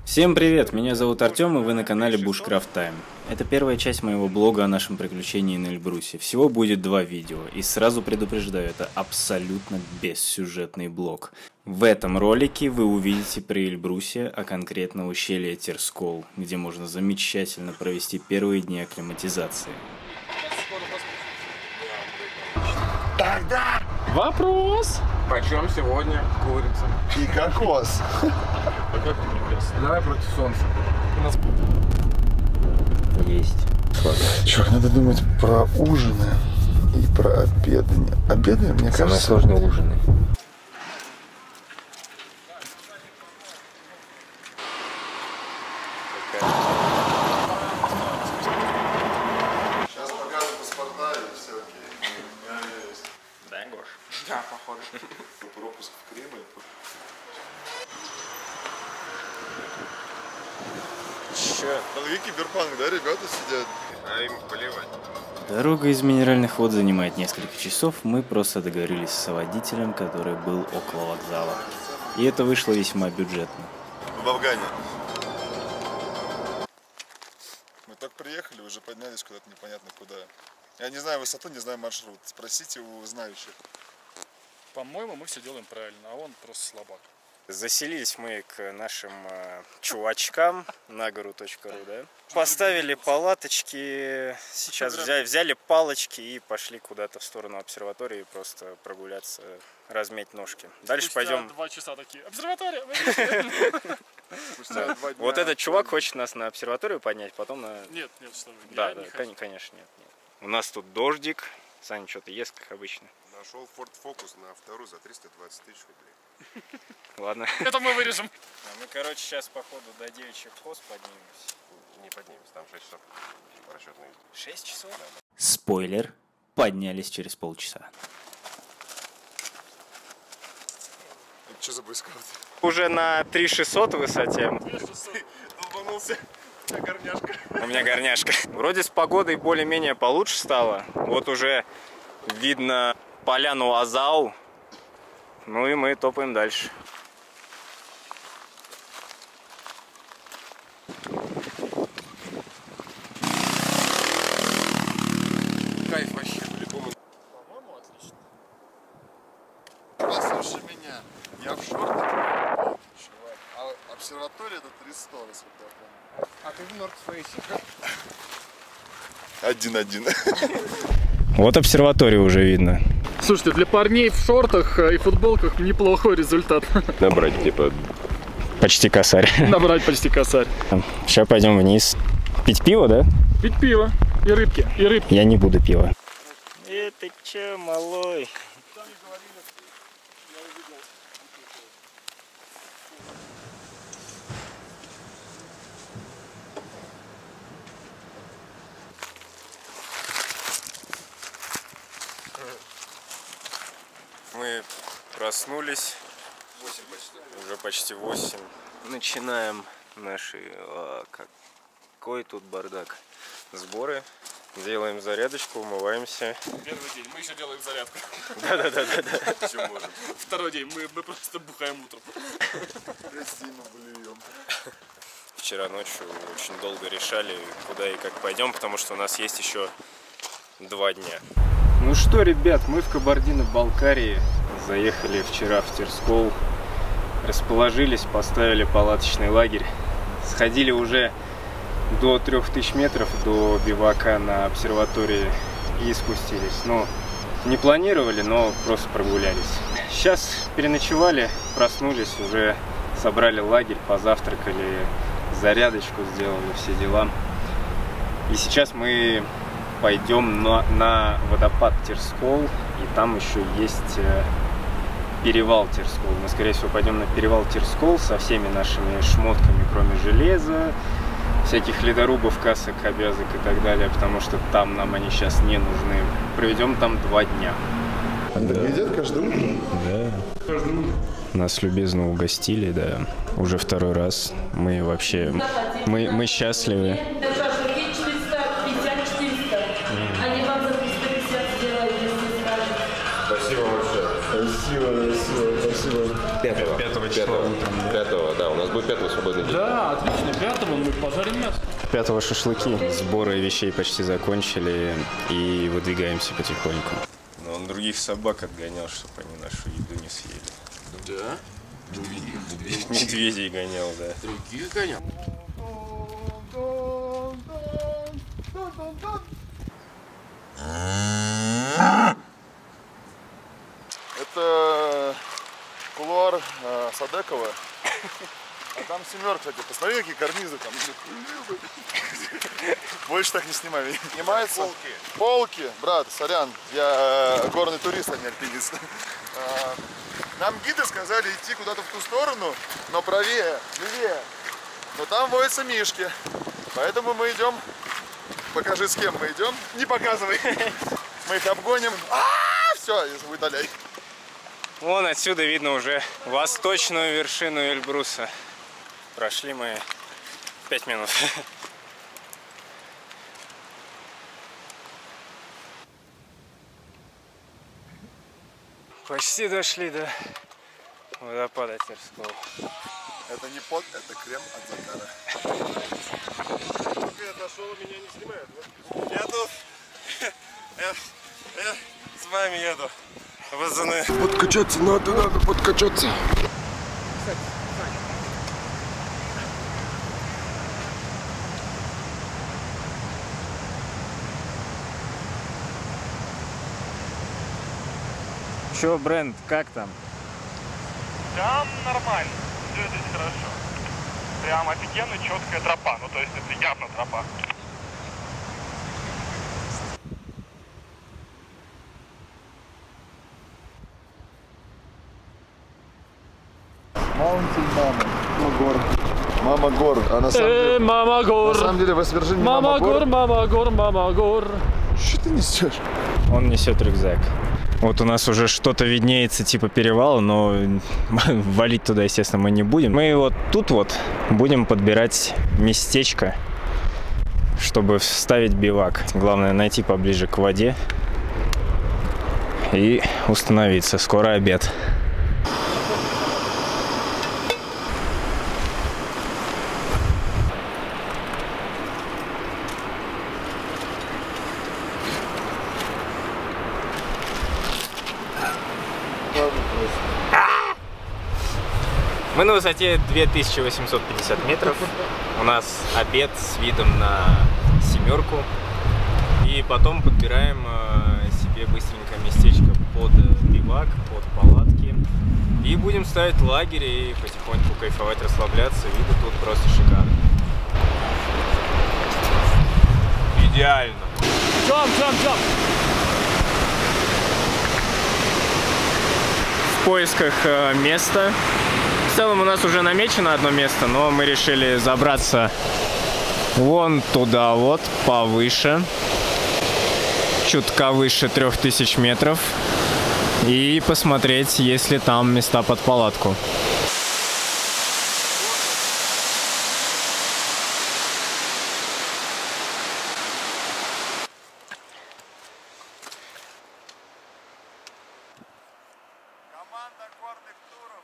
Всем привет, меня зовут Артем, и вы на канале Bushcraft Time. Это первая часть моего блога о нашем приключении на Эльбрусе. Всего будет 2 видео, и сразу предупреждаю, это абсолютно бессюжетный блог. В этом ролике вы увидите при Эльбрусе, а конкретно ущелье Терскол, где можно замечательно провести первые дни акклиматизации. Тогда вопрос. почем сегодня курица? И кокос. Давай против солнца. Есть. Чувак, надо думать про ужины и про обеды. Обеды, мне кажется... Самые сложные ужины. Сейчас покажу паспорта и все окей. Да, Гош? Да, походу. Пропуск в Кремль. Чё? Долги киберпанк, да, ребята сидят? А им поливать. Дорога из Минеральных вод занимает несколько часов, мы просто договорились с водителем, который был около вокзала. И это вышло весьма бюджетно. В Афгане. Мы только приехали, уже поднялись куда-то непонятно куда. Я не знаю высоту, не знаю маршрут. Спросите у знающих. По-моему, мы все делаем правильно, а он просто слабак. Заселились мы к нашим чувачкам на гору.ру, да? Поставили палаточки, сейчас взяли палочки и пошли куда-то в сторону обсерватории просто прогуляться, размять ножки. Дальше пойдем. 2 часа такие. Обсерватория! Вот этот чувак хочет нас на обсерваторию поднять, потом на... Нет, что вы. Да, конечно, нет. У нас тут дождик. Саня что-то ест, как обычно. Нашел Ford Focus на вторую за 320 тысяч рублей. Ладно. Это мы вырежем. Мы, короче, сейчас, походу, до девичьих хоз поднимемся. Не поднимемся, там 6 часов расчетные. 6 часов? Спойлер. Поднялись через полчаса. Что за бойскаут? Уже на 3600 высоте. Долбанулся. У меня горняшка. Вроде с погодой более-менее получше стало. Вот уже видно поляну Азау. Ну и мы топаем дальше. Кайф вообще, по-любому. По-моему, отлично. Послушай меня. Я в шортах. Чувак. А обсерватория это 300, насколько я помню. А ты в Нордфейсе. 1-1. Вот обсерваторию уже видно. Слушайте, для парней в шортах и футболках неплохой результат. Набрать, типа... Почти косарь. Набрать почти косарь. Сейчас пойдем вниз. Пить пиво, да? Пить пиво. И рыбки. И рыбки. Я не буду пива. Это че, малой? Мы проснулись. 8 почти. Уже почти 8. Начинаем наши... какой тут бардак. Сборы. Делаем зарядочку, умываемся. Первый день. Мы еще делаем зарядку. Да. Все можем. Второй день. Мы просто бухаем утром. Вчера ночью очень долго решали, куда и как пойдем, потому что у нас есть еще 2 дня. Ну что, ребят, мы в Кабардино-Балкарии. Заехали вчера в Терскол. Расположились, поставили палаточный лагерь. Сходили уже до 3000 метров до бивака на обсерватории и спустились. Ну, не планировали, но просто прогулялись. Сейчас переночевали, проснулись, уже собрали лагерь, позавтракали, зарядочку сделали, все дела. И сейчас мы пойдем на водопад Терскол, и там еще есть перевал Терскол. Мы, скорее всего, пойдем на перевал Терскол со всеми нашими шмотками, кроме железа, всяких ледорубов, касок, обвязок и так далее, потому что там нам они сейчас не нужны. Проведем там 2 дня. Едят каждое утро? Да. Нас любезно угостили, да, уже 2-й раз. Мы вообще, мы счастливы. Шашлыки 450-400. Они вам за 350 сделали, если скажете. Спасибо большое. Спасибо. 5 числа утром. 5, да, у нас будет 5 5-го свободный день. Да, отлично. 5-го мы пожарим мясо. 5-го шашлыки. Сборы вещей почти закончили и выдвигаемся потихоньку. Но он других собак отгонял, чтобы они нашу еду не съели. Да? Медведей гонял, да. Других гонял? Это кулуар Садекова. А там 7, кстати. Посмотри, какие карнизы там. Больше так не снимай. Снимается? Полки. Полки. Брат, сорян. Я горный турист, а не альпинист. Нам гиды сказали идти куда-то в ту сторону, но правее, левее. Но там водятся мишки. Поэтому мы идем. Покажи, с кем мы идем. Не показывай. Мы их обгоним. Все, выдаляй. Вон отсюда видно уже восточную вершину Эльбруса. Прошли мы 5 минут. Почти дошли до водопада Терского. Это не пот, это крем от загара. Ты отошел, меня не снимают, да? Я тут... Я с вами еду. Пацаны. Подкачаться надо подкачаться. Чё, Брент, как там? Там нормально. Все здесь хорошо. Прям офигенно четкая тропа. Ну, то есть это явно тропа. Маунтин Мама. Мама гор. А на самом деле... Мама гор. На самом деле Весвержин Мама гор, мама гор, мама гор. Что ты несешь? Он несет рюкзак. Вот у нас уже что-то виднеется типа перевала, но валить туда, естественно, мы не будем. Мы вот тут вот будем подбирать местечко, чтобы вставить бивак. Главное найти поближе к воде и установиться. Скоро обед. Мы на высоте 2850 метров. У нас обед с видом на 7. И потом подбираем себе быстренько местечко под бивак, под палатки. И будем ставить лагерь и потихоньку кайфовать, расслабляться. Виды тут просто шикарные. Идеально. Jump. В поисках места. В целом у нас уже намечено одно место, но мы решили забраться вон туда вот, повыше, чутка выше 3000 метров, и посмотреть, есть ли там места под палатку. Команда горных туров.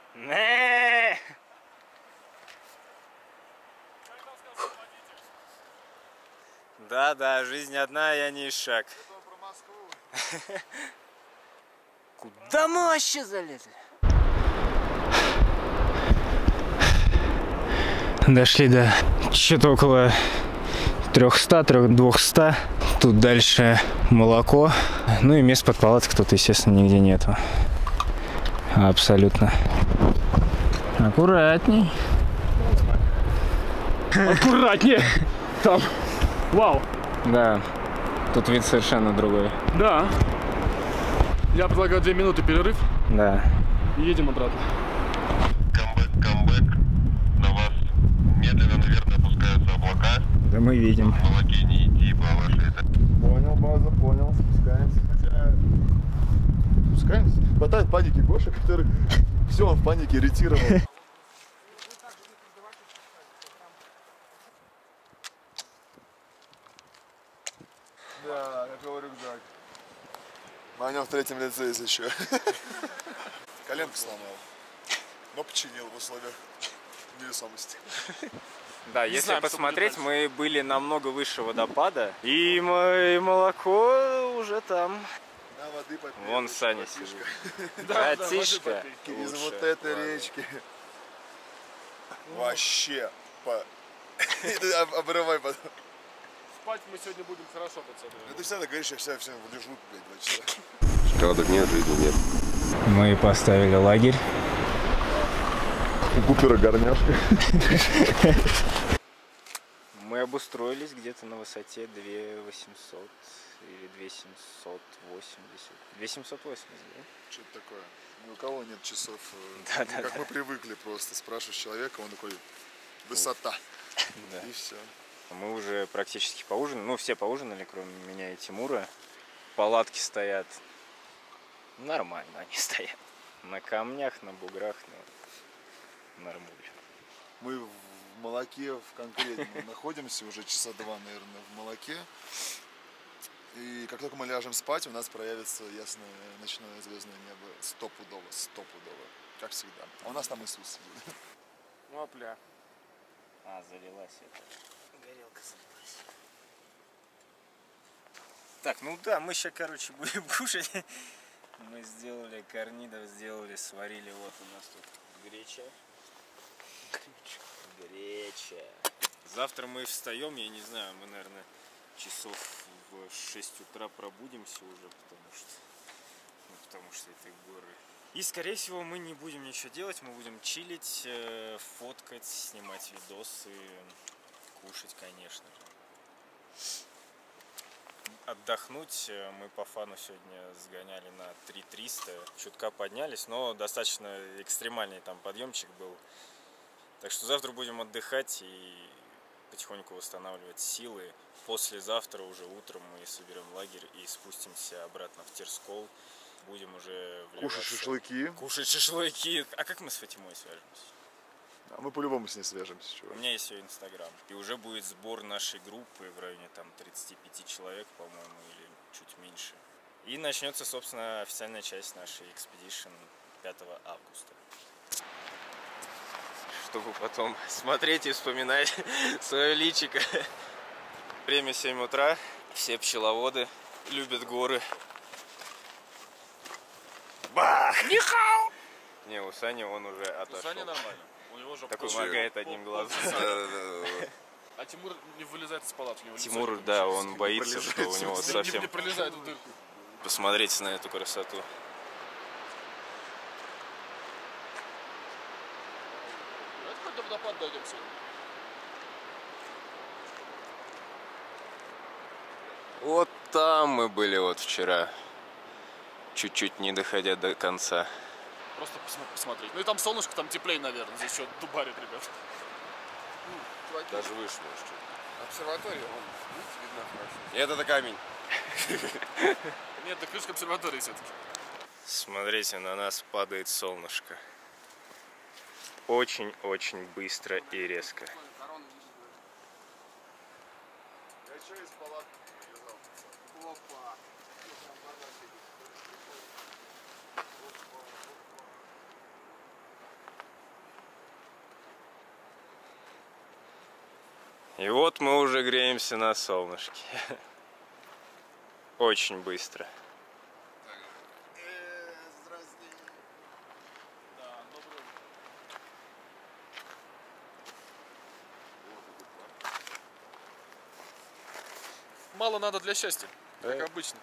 Да, жизнь одна, я не шаг. Про Москву. Куда мы вообще залезли? Дошли до что-то около 300-200. Тут дальше молоко. Ну и мест под палаткой тут, естественно, нигде нету. Абсолютно. Аккуратней. Аккуратнее. Там. Вау. Да, тут вид совершенно другой. Да. Я предлагаю 2 минуты перерыв. Да. И едем обратно. Камбэк. На вас медленно, наверное, опускаются облака. Да мы видим. В молоке не идти по вашей... Понял, база, понял. Спускаемся. Спускаемся. Хватает паники Гоша, который все, он в панике ретировал. Да, какой рюкзак. Маня в 3-м лице есть еще. Коленку сломал. Но починил в условиях невесомости. Да, если посмотреть, мы были намного выше водопада, и молоко уже там. На воды попить. Вон Саня сидит. Братишка. Из вот этой речки. Вообще. Обрывай потом. Спать мы сегодня будем хорошо, пацаны. Ты всегда говоришь, я всегда лежу, блядь, 2 часа. Шоколадок нет, жизни нет. Мы поставили лагерь. У Купера горняшка. Мы обустроились где-то на высоте 2800 или 2780. 2780, да? Что-то такое. Ни у кого нет часов. Да. Как мы привыкли просто. Спрашиваешь человека, он такой, высота. Да. И все. Мы уже практически поужинали. Ну, все поужинали, кроме меня и Тимура. Палатки стоят. Нормально они стоят. На камнях, на буграх, на нормуль. Мы в молоке в конкретно находимся уже часа 2, наверное, в молоке. И как только мы ляжем спать, у нас проявится ясное ночное звездное небо. Стопудово. Как всегда. А у нас там Иисус сидит. Опля. Залилась это. Горелка залилась. Так, ну да, мы сейчас, короче, будем кушать. Мы сделали корнидов, сварили. Вот у нас тут греча. Греча. Завтра мы встаем, я не знаю, мы, наверное, часов в 6 утра пробудимся уже, потому что это горы. И, скорее всего, мы не будем ничего делать, мы будем чилить, фоткать, снимать видосы, кушать, конечно же. Отдохнуть мы по фану сегодня сгоняли на 3300, чутка поднялись, но достаточно экстремальный там подъемчик был. Так что завтра будем отдыхать и потихоньку восстанавливать силы. Послезавтра уже утром мы соберем лагерь и спустимся обратно в Терскол. Будем уже вливаться. Кушать шашлыки. Кушать шашлыки. А как мы с Фатимой свяжемся? А мы по-любому с ней свяжемся, чувак. У меня есть ее инстаграм. И уже будет сбор нашей группы в районе там 35 человек, по-моему, или чуть меньше. И начнется, собственно, официальная часть нашей экспедишн 5 августа. Чтобы потом смотреть и вспоминать свое личико. Время 7 утра. Все пчеловоды любят горы. Бах! Нихау! Не, у Сани он уже отошел. У Сани нормально. У него же такой моргает одним глазом. А Тимур не вылезает из палатки. Тимур, да, он боится, что у него совсем... Не пролезает в дырку. Посмотрите на эту красоту. Давайте хоть до водопада дойдем сегодня. Вот там мы были вот вчера, чуть-чуть не доходя до конца. Просто посмотреть. Ну и там солнышко, там теплее, наверное. Здесь еще дубарит, ребят. Даже выше, может. Обсерватория, вон, видите, видно хорошо. И это камень. Нет, это крышка обсерватории все-таки. Смотрите, на нас падает солнышко. Очень-очень быстро и резко. Я что из палатки вылезал? Опа! И вот мы уже греемся на солнышке. Очень быстро. Здравствуйте. Да, добрый. Мало надо для счастья, как обычно.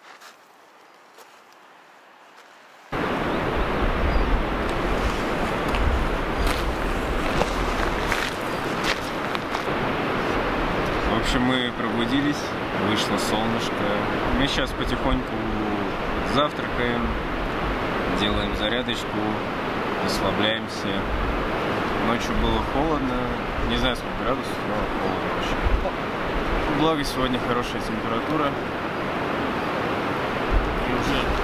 В общем, мы пробудились, вышло солнышко. Мы сейчас потихоньку завтракаем, делаем зарядочку, расслабляемся. Ночью было холодно, не знаю сколько градусов, но холодно очень. Благо сегодня хорошая температура. И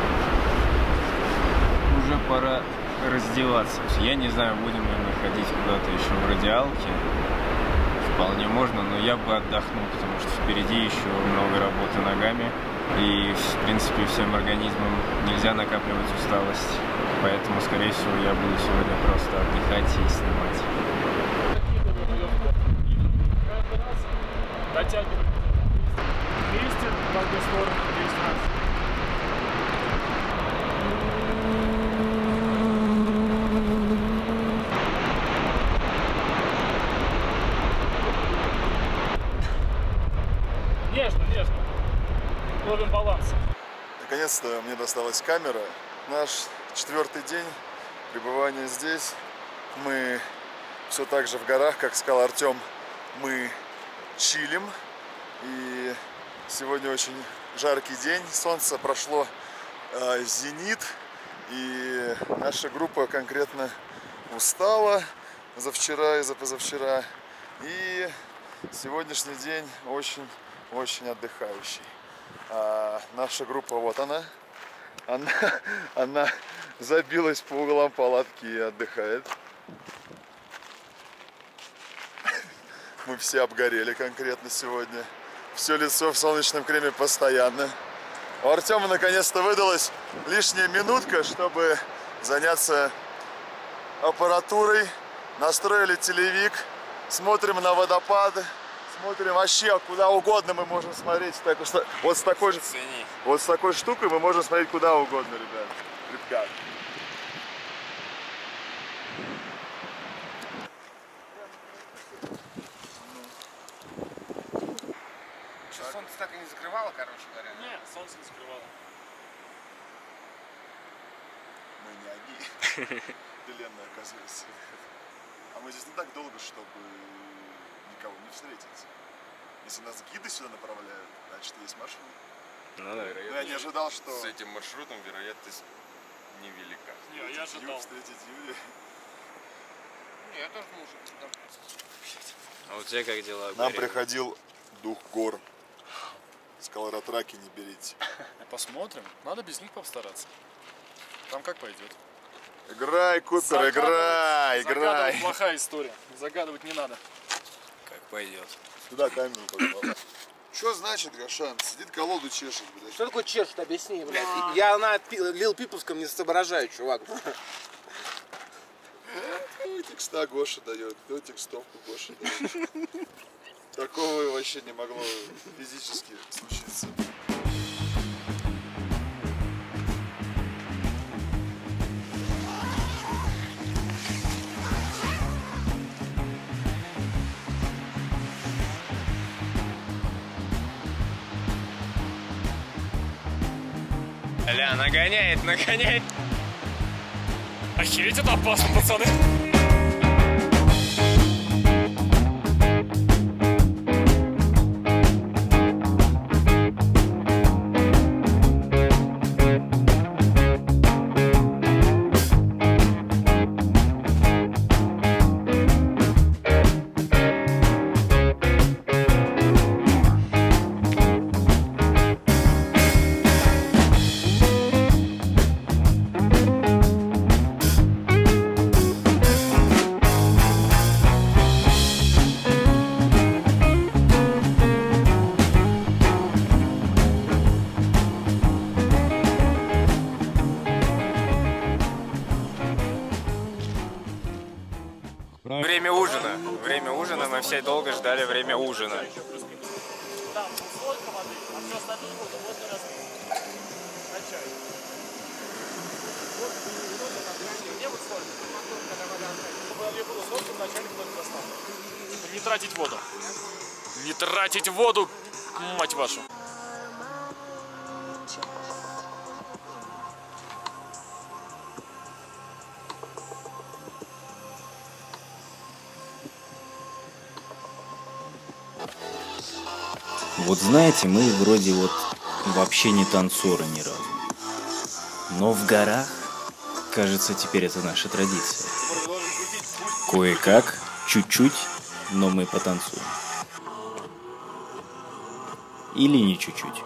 уже пора раздеваться. Я не знаю, будем ли мы ходить куда-то еще в радиалке. Вполне можно, но я бы отдохнул, потому что впереди еще много работы ногами. И, в принципе, всем организмам нельзя накапливать усталость. Поэтому, скорее всего, я буду сегодня просто отдыхать и снимать. протягиваем. 200 в одну сторону, 200 раз. Нежно, нежно. Ловим баланс. Наконец-то мне досталась камера. Наш 4-й день пребывания здесь. Мы все так же в горах, как сказал Артем, мы чилим. И сегодня очень жаркий день. Солнце прошло зенит. И наша группа конкретно устала за вчера и за позавчера. И сегодняшний день очень отдыхающий. А наша группа, вот она забилась по углам палатки и отдыхает. Мы все обгорели конкретно сегодня. Все лицо в солнечном креме постоянно. У Артема наконец-то выдалась лишняя минутка, чтобы заняться аппаратурой. Настроили телевик, смотрим на водопады. Смотрим вообще куда угодно мы можем смотреть. Вот с такой штукой мы можем смотреть куда угодно, ребят. Что, солнце так и не закрывало, короче говоря? Нет, солнце не закрывало. Мы не одни. Вселенная, оказывается. А мы здесь не так долго, чтобы никого не встретить. Если нас гиды сюда направляют, значит есть маршрут. Ну да. Но я не ожидал, что С этим маршрутом вероятность невелика. Не, я ожидал. встретить Юрия. Не, я тоже думал, что... А у тебя как дела? Нам приходил дух гор. Сказал, ратраки не берите. Посмотрим. Надо без них постараться. Там как пойдет. Играй, Купер, играй. Загадывать плохая история. Загадывать не надо. Как пойдет. Туда камеру подавал. Что значит, Гашан? Сидит, колоду чешет, блядь. Что такое чешет? Объясни, блядь. Я на Лил Пиповском не соображаю, чувак. Кто текста Гоша дает, кто текстовку Гоша дает. Такого вообще не могло физически случиться. Ля, нагоняет. Охереть, это опасно, пацаны. Время ужина, мы все долго ждали время ужина. Там столько воды, а все остальное можно разлить. На чай. Где вот столько? Чтобы было столько, вначале кто-то достал. Не тратить воду. Не тратить воду, мать вашу. Вот знаете, мы вроде вот вообще не танцоры ни разу. Но в горах, кажется, теперь это наша традиция. Кое-как, чуть-чуть, но мы потанцуем. Или не чуть-чуть.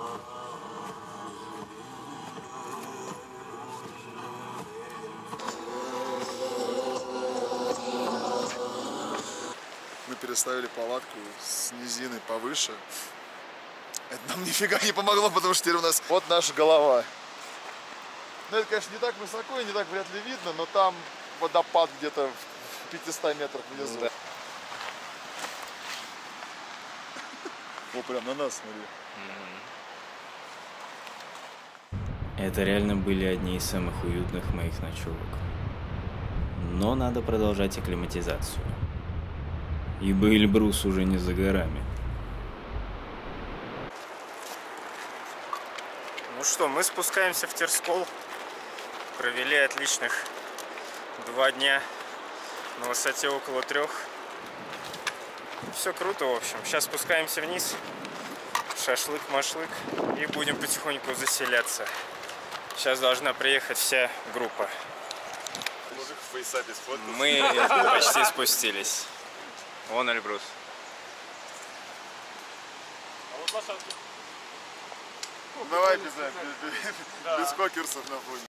Мы переставили палатку с низины повыше. Это нам нифига не помогло, потому что теперь у нас вот наша голова. Ну, это, конечно, не так высоко и не так вряд ли видно, но там водопад где-то в 500 метрах внизу. Да. О, прям на нас, смотри. Это реально были одни из самых уютных моих ночевок. Но надо продолжать акклиматизацию. Ибо Эльбрус уже не за горами. Ну что, мы спускаемся в Терскол. Провели отличных 2 дня на высоте около 3. Все круто, в общем. Сейчас спускаемся вниз. Шашлык-машлык. И будем потихоньку заселяться. Сейчас должна приехать вся группа. Мужик в фейсапе сфоткался. Мы почти спустились. Вон Эльбрус. А вот лошадки. Давай без кокерсов на фоне.